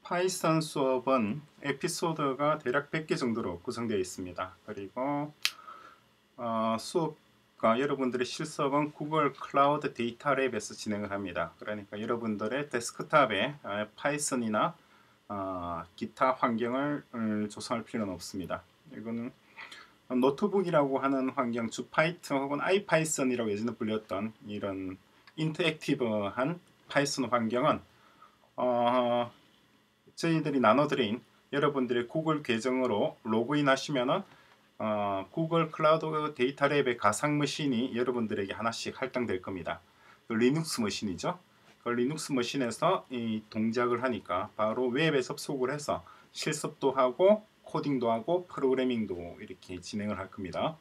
파이썬 수업은 에피소드가 대략 100개 정도로 구성되어 있습니다. 그리고 수업과 여러분들의 실습은 구글 클라우드 데이터 랩에서 진행을 합니다. 그러니까 여러분들의 데스크탑에 파이썬이나 기타 환경을 조성할 필요는 없습니다. 이거는 노트북이라고 하는 환경, 주파이썬 혹은 아이파이썬이라고 예전에 불렸던 이런 인터랙티브한 파이썬 환경은 저희들이 나눠드린 여러분들의 구글 계정으로 로그인 하시면은 구글 클라우드 데이터 랩의 가상 머신이 여러분들에게 하나씩 할당될 겁니다. 그 리눅스 머신이죠. 그 리눅스 머신에서 이 동작을 하니까 바로 웹에 접속을 해서 실습도 하고 코딩도 하고 프로그래밍도 이렇게 진행을 할 겁니다.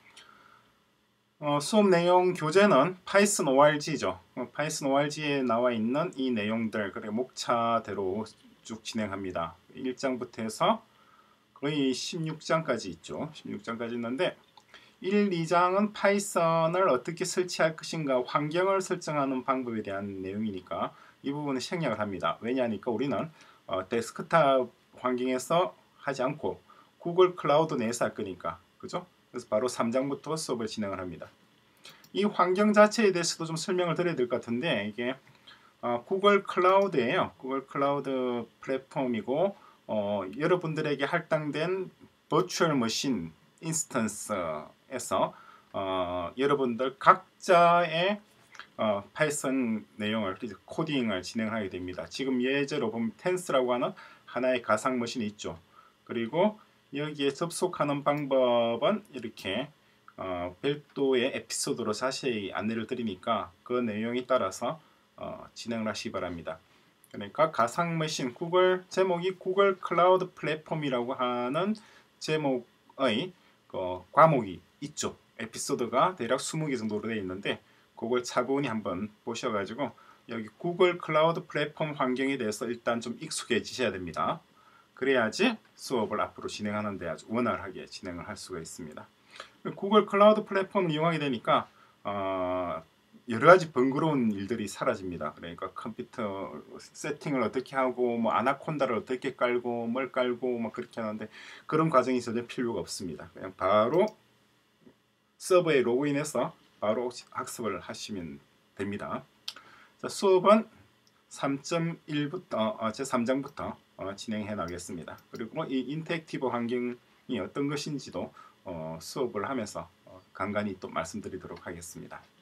수업 내용 교재는 파이썬 org죠. 파이썬 org에 나와 있는 이 내용들, 그래 목차대로 쭉 진행합니다. 1장부터 해서 거의 16장까지 있죠. 16장까지 있는데 1, 2장은 파이썬을 어떻게 설치할 것인가 환경을 설정하는 방법에 대한 내용이니까 이 부분은 생략을 합니다. 왜냐하니까 우리는 데스크탑 환경에서 하지 않고 구글 클라우드 내에서 할 거니까, 그죠? 그래서 바로 3장부터 수업을 진행을 합니다. 이 환경 자체에 대해서도 좀 설명을 드려야 될 것 같은데, 이게 구글 클라우드예요. 구글 클라우드 플랫폼이고 여러분들에게 할당된 버추얼 머신 인스턴스에서 여러분들 각자의 파이썬 내용을 코딩을 진행하게 됩니다. 지금 예제로 보면 텐스라고 하는 하나의 가상 머신이 있죠. 그리고 여기에 접속하는 방법은 이렇게 별도의 에피소드로 자세히 안내를 드리니까 그 내용에 따라서 진행을 하시기 바랍니다. 그러니까 가상 머신 제목이 구글 클라우드 플랫폼이라고 하는 제목의 과목이 있죠. 에피소드가 대략 20개 정도로 되어 있는데 그걸 차분히 한번 보셔가지고 여기 구글 클라우드 플랫폼 환경에 대해서 일단 좀 익숙해지셔야 됩니다. 그래야지 수업을 앞으로 진행하는 데 아주 원활하게 진행을 할 수가 있습니다. 구글 클라우드 플랫폼을 이용하게 되니까 여러 가지 번거로운 일들이 사라집니다. 그러니까 컴퓨터 세팅을 어떻게 하고 뭐 아나콘다를 어떻게 깔고 뭘 깔고 뭐 그렇게 하는데 그런 과정이 전혀 필요가 없습니다. 그냥 바로 서버에 로그인해서 바로 학습을 하시면 됩니다. 자, 수업은 3.1부터 제 3장부터 진행해 나가겠습니다. 그리고 이 인터랙티브 환경이 어떤 것인지도 수업을 하면서 간간히 또 말씀드리도록 하겠습니다.